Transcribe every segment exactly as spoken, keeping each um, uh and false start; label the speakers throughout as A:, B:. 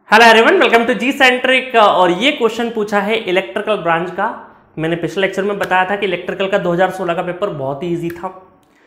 A: Hello everyone, welcome to G centric. और ये question पूछा है इलेक्ट्रिकल ब्रांच का। मैंने पिछले लेक्चर में बताया था कि इलेक्ट्रिकल का दो हज़ार सोलह का पेपर बहुत ही इजी था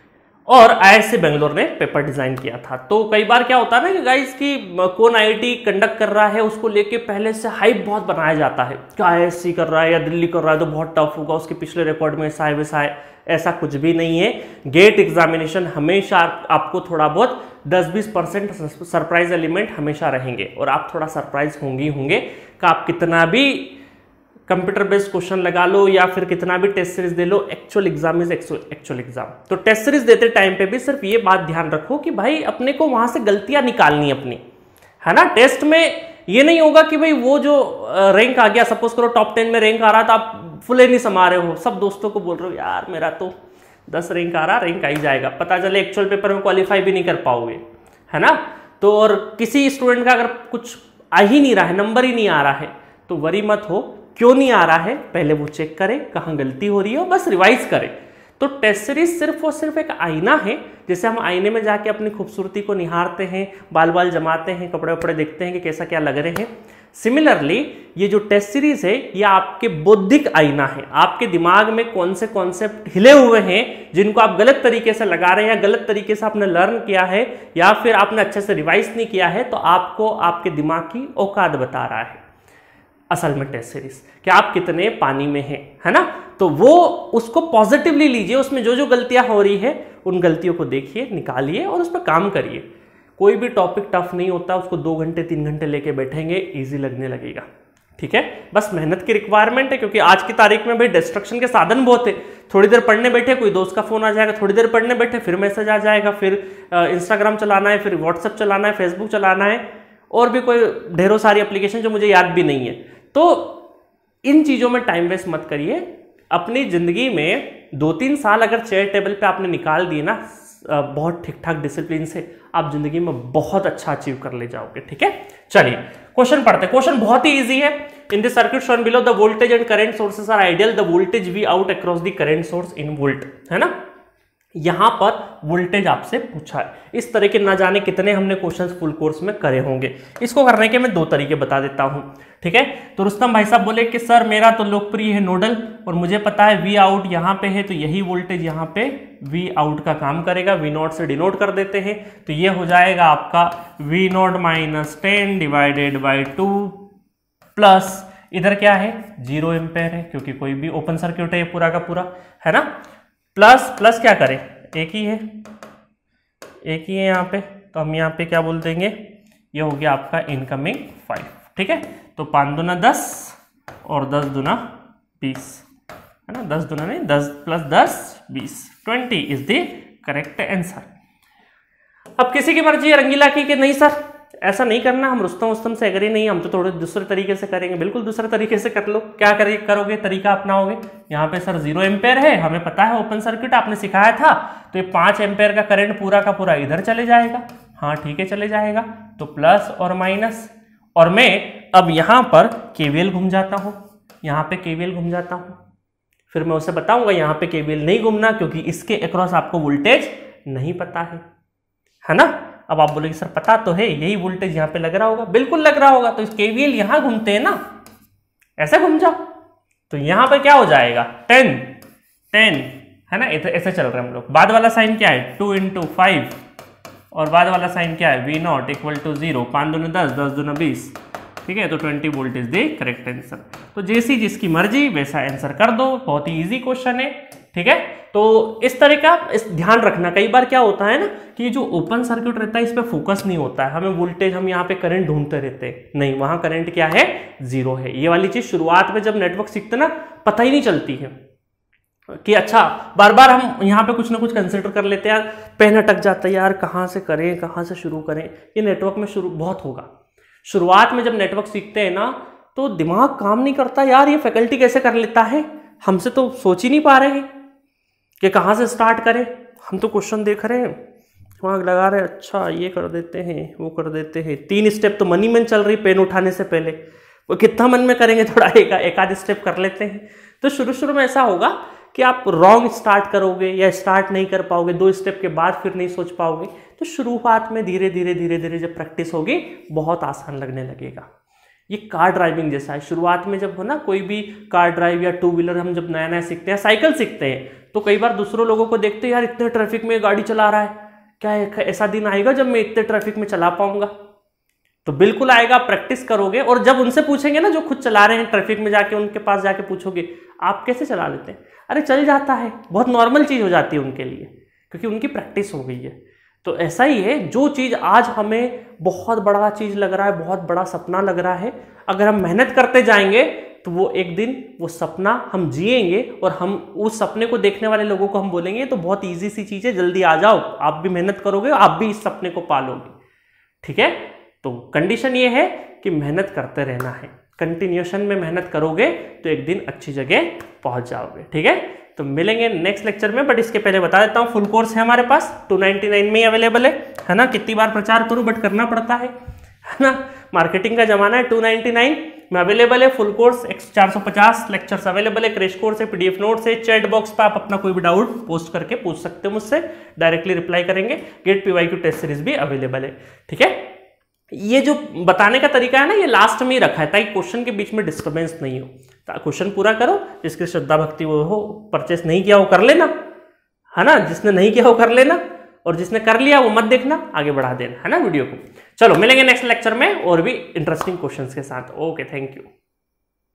A: और आईआईएससी बेंगलोर ने पेपर डिजाइन किया था। तो कई बार क्या होता है ना कि गाइस की कौन आईआईटी कंडक्ट कर रहा है उसको लेके पहले से हाइप बहुत बनाया जाता है कि आईआईएससी कर रहा है या दिल्ली कर रहा है तो बहुत टफ होगा, उसके पिछले रिकॉर्ड में ऐसा है वैसा है। ऐसा कुछ भी नहीं है। गेट एग्जामिनेशन हमेशा आपको थोड़ा बहुत दस बीस परसेंट सरप्राइज एलिमेंट हमेशा रहेंगे और आप थोड़ा सरप्राइज होंगे होंगे कि आप कितना भी कंप्यूटर बेस्ड क्वेश्चन लगा लो या फिर कितना भी टेस्ट सीरीज दे लो, actual exam is actual exam. तो टेस्ट सीरीज देते टाइम पे भी सिर्फ ये बात ध्यान रखो कि भाई अपने को वहां से गलतियां निकालनी अपनी, है ना। टेस्ट में ये नहीं होगा कि भाई वो जो रैंक आ गया, सपोज करो टॉप टेन में रैंक आ रहा था, आप फुले नहीं समा रहे हो, सब दोस्तों को बोल रहे हो यार मेरा तो दस रैंक आ रहा, रैंक आ ही जाएगा, पता चले एक्चुअल पेपर में क्वालिफाई भी नहीं कर पाओगे, है ना। तो और किसी स्टूडेंट का अगर कुछ आ ही नहीं रहा है, नंबर ही नहीं आ रहा है, तो वरी मत हो। क्यों नहीं आ रहा है पहले वो चेक करें कहाँ गलती हो रही है और बस रिवाइज करें। तो टेस्ट सीरीज सिर्फ और सिर्फ एक आईना है, जैसे हम आईने में जाके अपनी खूबसूरती को निहारते हैं, बाल बाल जमाते हैं, कपड़े वपड़े देखते हैं कि कैसा क्या लग रहे हैं। सिमिलरली ये जो टेस्ट सीरीज है ये आपके बौद्धिक आईना है। आपके दिमाग में कौन से कॉन्सेप्ट हिले हुए हैं जिनको आप गलत तरीके से लगा रहे हैं या गलत तरीके से आपने लर्न किया है या फिर आपने अच्छे से रिवाइज नहीं किया है, तो आपको आपके दिमाग की औकात बता रहा है असल में टेस्ट सीरीज कि आप कितने पानी में हैं, है ना। तो वो उसको पॉजिटिवली लीजिए, उसमें जो जो गलतियां हो रही है उन गलतियों को देखिए, निकालिए और उस पर काम करिए। कोई भी टॉपिक टफ नहीं होता, उसको दो घंटे तीन घंटे लेके बैठेंगे इजी लगने लगेगा, ठीक है। बस मेहनत की रिक्वायरमेंट है, क्योंकि आज की तारीख में भाई डिस्ट्रक्शन के साधन बहुत है। थोड़ी देर पढ़ने बैठे कोई दोस्त का फोन आ जाएगा, थोड़ी देर पढ़ने बैठे फिर मैसेज आ जाएगा, फिर इंस्टाग्राम चलाना है, फिर व्हाट्सएप चलाना है, फेसबुक चलाना है और भी कोई ढेरों सारी एप्लीकेशन जो मुझे याद भी नहीं है। तो इन चीजों में टाइम वेस्ट मत करिए। अपनी जिंदगी में दो तीन साल अगर चेयर टेबल पे आपने निकाल दिए ना बहुत ठीक ठाक डिसिप्लिन से, आप जिंदगी में बहुत अच्छा अचीव कर ले जाओगे, ठीक है। चलिए क्वेश्चन पढ़ते हैं। क्वेश्चन बहुत ही इजी है। In the circuit shown below the voltage and current sources are ideal, the voltage V out across the current source in volt, है ना। यहां पर वोल्टेज आपसे पूछा है। इस तरह के ना जाने कितने हमने क्वेश्चंस फुल कोर्स में करे होंगे। इसको करने के मैं दो तरीके बता देता हूं, ठीक है। तो रुस्तम भाई साहब बोले कि सर मेरा तो लोकप्रिय है नोडल और मुझे पता है वी आउट यहां पे है, तो यही वोल्टेज यहां पे वी आउट का काम करेगा। वी नॉट से डिनोट कर देते हैं, तो ये हो जाएगा आपका V naught minus ten divided by two plus इधर क्या है जीरो एम्पेयर है, क्योंकि कोई भी ओपन सर्क्यूट है ये पूरा का पूरा, है ना। प्लस प्लस क्या करें, एक ही है एक ही है यहाँ पे, तो हम यहाँ पे क्या बोल देंगे, ये हो गया आपका इनकमिंग फाइव, ठीक है। तो पाँच दुना दस और दस दुना बीस, है ना। दस दुना नहीं, दस प्लस दस बीस, twenty is the correct answer. अब किसी की मर्जी है रंगीला की कि नहीं सर ऐसा नहीं करना, हम रुस्तम उस्तम से एग्री नहीं, हम तो थोड़े दूसरे तरीके से करेंगे। बिल्कुल दूसरे तरीके से कर लो। क्या करे करोगे, तरीका अपनाओगे। यहाँ पे सर जीरो एम्पेयर है, हमें पता है ओपन सर्किट आपने सिखाया था, तो ये पांच एम्पेयर का करंट पूरा का पूरा इधर चले जाएगा। हाँ ठीक है चले जाएगा, तो प्लस और माइनस। और मैं अब यहाँ पर केवीएल घूम जाता हूँ, यहाँ पे केवीएल घूम जाता हूँ, फिर मैं उसे बताऊंगा यहाँ पे केवीएल नहीं घूमना क्योंकि इसके अक्रॉस आपको वोल्टेज नहीं पता है, है ना। अब आप बोलेंगे सर पता तो है, यही वोल्टेज यहाँ पे लग रहा होगा, बिल्कुल लग रहा होगा। तो इस केवीएल यहां घूमते हैं ना, ऐसे घूम जाओ, तो यहां पे क्या हो जाएगा टेन टेन, है ना। ऐसे चल रहे हैं हम लोग। बाद वाला साइन क्या है टू इंटू फाइव और बाद वाला साइन क्या है V naught equal to zero. पाँच दूना दस, दस दूना बीस, ठीक है। तो twenty volt is the correct answer. तो जैसी जिसकी मर्जी वैसा आंसर कर दो, बहुत ही इजी क्वेश्चन है, ठीक है। तो इस तरह का इस ध्यान रखना। कई बार क्या होता है ना कि जो ओपन सर्किट रहता है इस पे फोकस नहीं होता है, हमें वोल्टेज हम यहाँ पे करंट ढूंढते रहते हैं, नहीं वहां करंट क्या है जीरो है। ये वाली चीज शुरुआत में जब नेटवर्क सीखते ना पता ही नहीं चलती है कि अच्छा, बार बार हम यहाँ पे कुछ ना कुछ कंसिडर कर लेते हैं, यार पेन अटक जाता है, यार कहाँ से करें कहाँ से शुरू करें। ये नेटवर्क में शुरू बहुत होगा। शुरुआत में जब नेटवर्क सीखते हैं ना तो दिमाग काम नहीं करता, यार ये फैकल्टी कैसे कर लेता है, हमसे तो सोच ही नहीं पा रहे हैं कि कहाँ से स्टार्ट करें। हम तो क्वेश्चन देख रहे हैं, दिमाग लगा रहे हैं, अच्छा ये कर देते हैं वो कर देते हैं। तीन स्टेप तो मन ही मन चल रही पेन उठाने से पहले, वो कितना मन में करेंगे, थोड़ा एक एक आध स्टेप कर लेते हैं। तो शुरू शुरू में ऐसा होगा कि आप रॉन्ग स्टार्ट करोगे या स्टार्ट नहीं कर पाओगे, दो स्टेप के बाद फिर नहीं सोच पाओगे। तो शुरुआत में धीरे धीरे धीरे धीरे जब प्रैक्टिस होगी बहुत आसान लगने लगेगा। ये कार ड्राइविंग जैसा है, शुरुआत में जब हो ना कोई भी कार ड्राइव या टू व्हीलर हम जब नया नया सीखते हैं, साइकिल सीखते हैं, तो कई बार दूसरों लोगों को देखते हैं यार इतने ट्रैफिक में गाड़ी चला रहा है, क्या ऐसा दिन आएगा जब मैं इतने ट्रैफिक में चला पाऊंगा? तो बिल्कुल आएगा, प्रैक्टिस करोगे। और जब उनसे पूछेंगे ना जो खुद चला रहे हैं ट्रैफिक में, जाके उनके पास जाके पूछोगे आप कैसे चला लेते हैं, अरे चल जाता है, बहुत नॉर्मल चीज हो जाती है उनके लिए, क्योंकि उनकी प्रैक्टिस हो गई है। तो ऐसा ही है, जो चीज आज हमें बहुत बड़ा चीज लग रहा है, बहुत बड़ा सपना लग रहा है, अगर हम मेहनत करते जाएंगे तो वो एक दिन वो सपना हम जिएंगे, और हम उस सपने को देखने वाले लोगों को हम बोलेंगे तो बहुत ईजी सी चीज है, जल्दी आ जाओ, आप भी मेहनत करोगे, आप भी इस सपने को पालोगे। ठीक है, तो कंडीशन ये है कि मेहनत करते रहना है, कंटिन्यूशन में मेहनत करोगे तो एक दिन अच्छी जगह पहुंच जाओगे। ठीक है, तो मिलेंगे नेक्स्ट लेक्चर में, बट इसके पहले बता देता हूँ फुल कोर्स है हमारे पास, टू नाइन्टी नाइन में ही अवेलेबल है है ना। कितनी बार प्रचार करूँ बट करना पड़ता है है ना, मार्केटिंग का जमाना है। टू नाइन्टी नाइन में अवेलेबल है फुल कोर्स, चार सौ पचास लेक्चर्स अवेलेबल है, क्रैश कोर्स है, पीडीएफ नोट्स है, चैट बॉक्स पे आप अपना कोई भी डाउट पोस्ट करके पूछ सकते हो मुझसे, डायरेक्टली रिप्लाई करेंगे। गेट पीवाईक्यू टेस्ट सीरीज भी अवेलेबल है। ठीक है, ये जो बताने का तरीका है ना, ये लास्ट में ही रखा है ताकि क्वेश्चन के बीच में डिस्टर्बेंस नहीं हो। क्वेश्चन पूरा करो, जिसकी श्रद्धा भक्ति वो हो, परचेस नहीं किया वो कर लेना, है ना, जिसने नहीं किया वो कर लेना, और जिसने कर लिया वो मत देखना, आगे बढ़ा देना, है ना वीडियो को। चलो मिलेंगे नेक्स्ट लेक्चर में और भी इंटरेस्टिंग क्वेश्चंस के साथ। Okay, thank you.